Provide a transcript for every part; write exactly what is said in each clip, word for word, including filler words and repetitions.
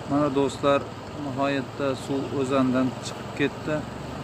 Mana do'stlar, nihoyatda suv o'zandan chiqib ketdi.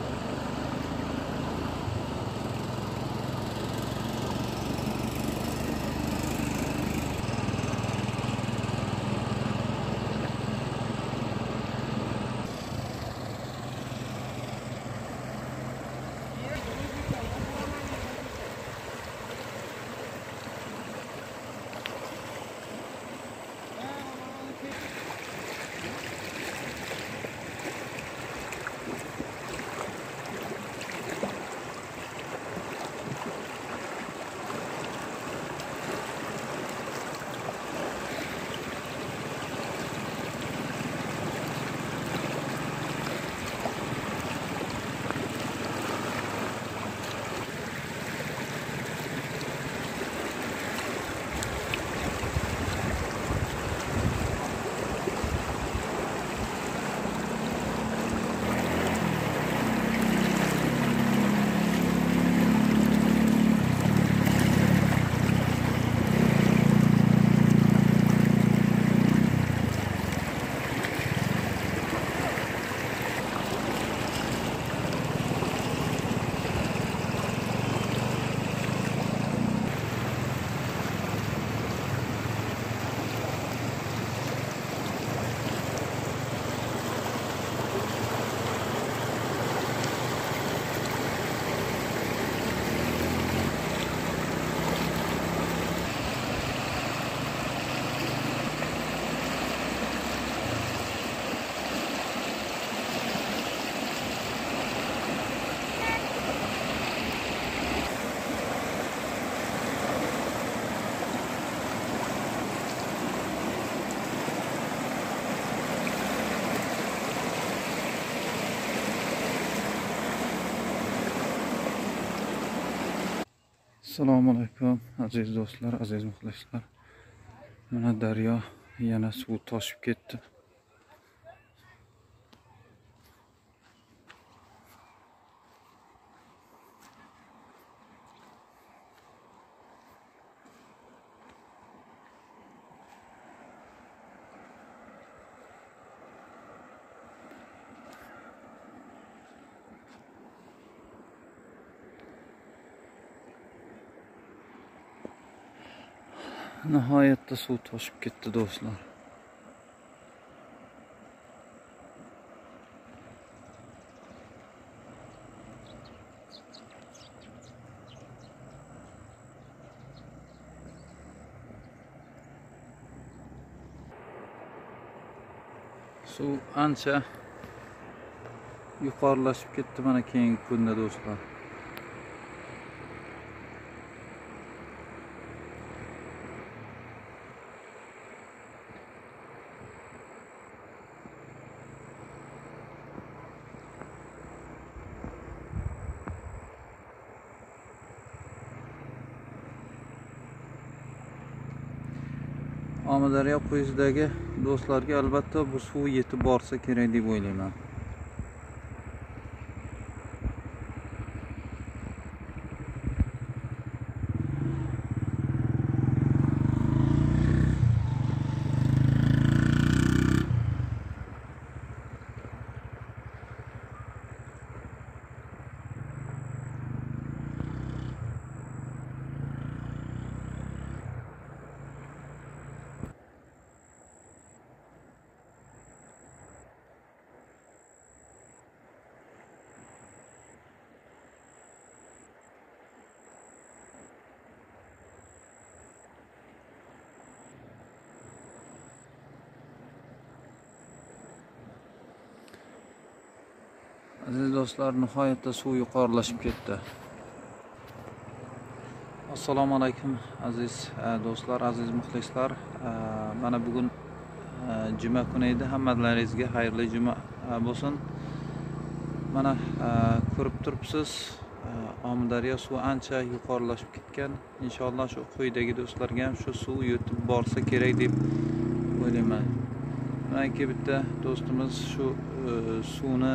Assalomu alaykum aziz do'stlar, aziz muxlislar. Mana daryo yana suv toshib ketdi. Nihoyatda suv toshib ketdi do'stlar. Suv ancha yuqorilashib ketdi mana keyingi kunda do'stlar. Amudaryo quyusidagi do'stlarga albatta bu suv yetib borsa kerak deb o'ylayman. Aziz do'stlar, nihoyatda suv yuqorilashib ketdi. Assalomu alaykum aziz do'stlar, aziz muxlislar. Mana bugun juma kuni edi. Hammalaringizga xayrli juma bo'lsin. Mana ko'rib turibsiz, Amudaryo suv ancha yuqorilashib ketgan. Inshaalloh shu quyidagi do'stlarga ham shu suv yetib borsa kerak deb o'ylayman. Manki bitta do'stimiz shu suvni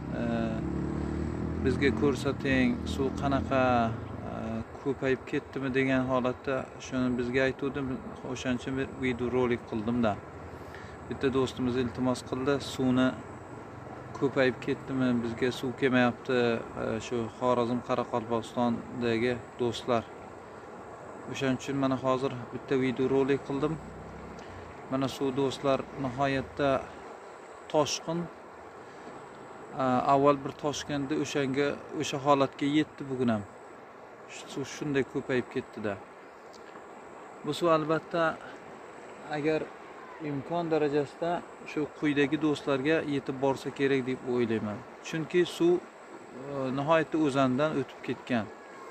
bizga ko'rsating, suv qanaqa ko'payib ketdimi degan holatda shuni bizga aytuvdim. O'shancha bir video rolik qildim-da. bitta do'stimiz iltimos qildi, suvni ko'payib ketdimi, bizga suv kelmayapti, shu Xorazm Qoraqalpog'istondagi do'stlar. O'shaning uchun mana hozir bitta video rolik qildim. Mana suv do'stlar nihoyatda toshqin. Avval bir toshganda o'shanga o'sha holatga yetdi bugun ham. Suv shunday ko'payib ketdi-da. Bu suv albatta agar imkon darajasida shu quyidagi do'stlarga yetib borsa kerak deb o'ylayman. Chunki suv nihoyatda o'zandan o'tib ketgan.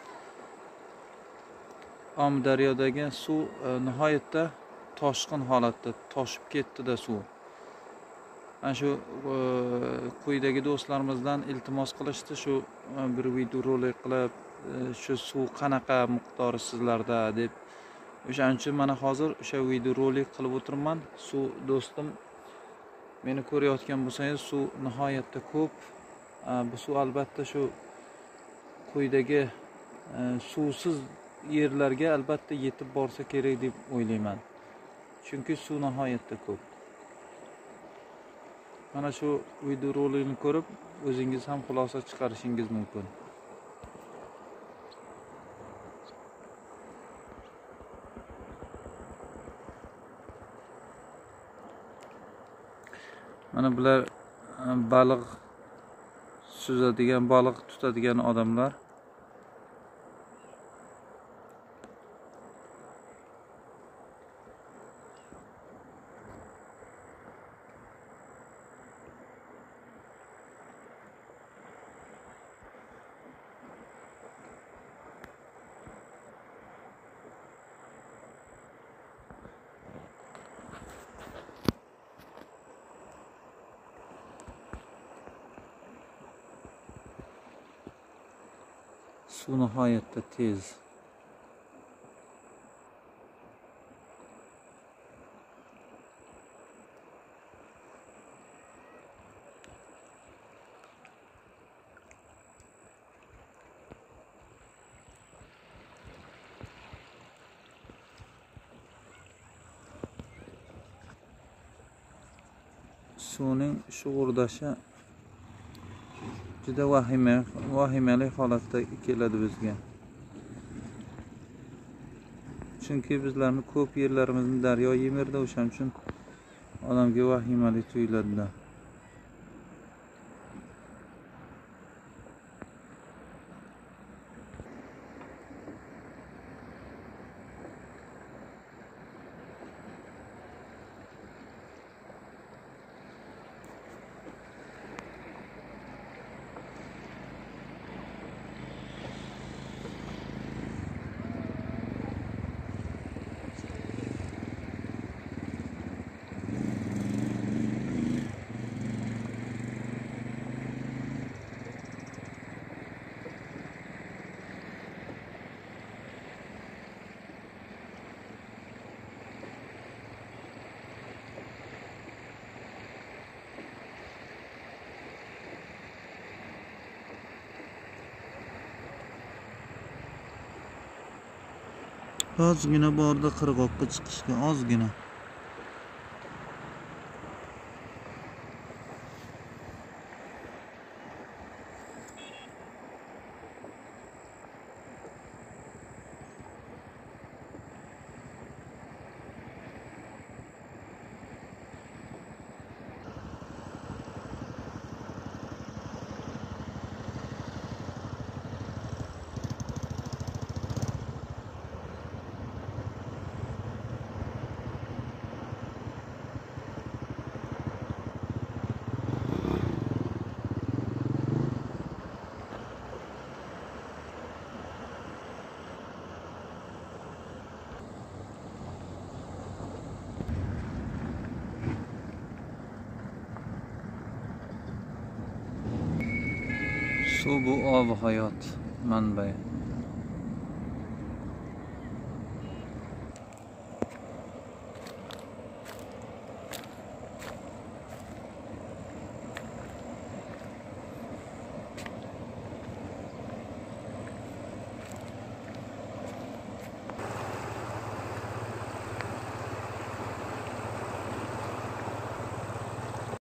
Amudaryodagi suv nihoyatda toshqin holatda toshib ketdi-da suv. Ana shu quyidagi do'stlarimizdan iltimos qilishdi, shu bir video rolik qilib, shu suv qanaqa miqdori sizlarda deb. O'shaning uchun mana hozir o'sha video rolik qilib o'tirman. Suv do'stim, meni ko'rayotgan bo'lsangiz, suv nihoyatda ko'p. Bu suv albatta shu quyidagi suvsiz yerlarga albatta yetib borsa kerak deb o'ylayman. Chunki suv nihoyatda ko'p. Mana shu video rolikni ko'rib, o'zingiz ham xulosa chiqarishingiz mumkin. Mana bular baliq suzadigan, baliq tutadigan odamlar. Suv nihoyatda tez. Suvning shu o'rdashi juda vahima, vahimali holatda keladi bizga. Chunki bizlarni ko'p yerlarimizni daryo yemirdi, o'shaning uchun odamga vahimali tuyuladi-da. Ozgina bordi qirg'oqqa chiqishga, ozgina. Suv bu ob hayot manbai.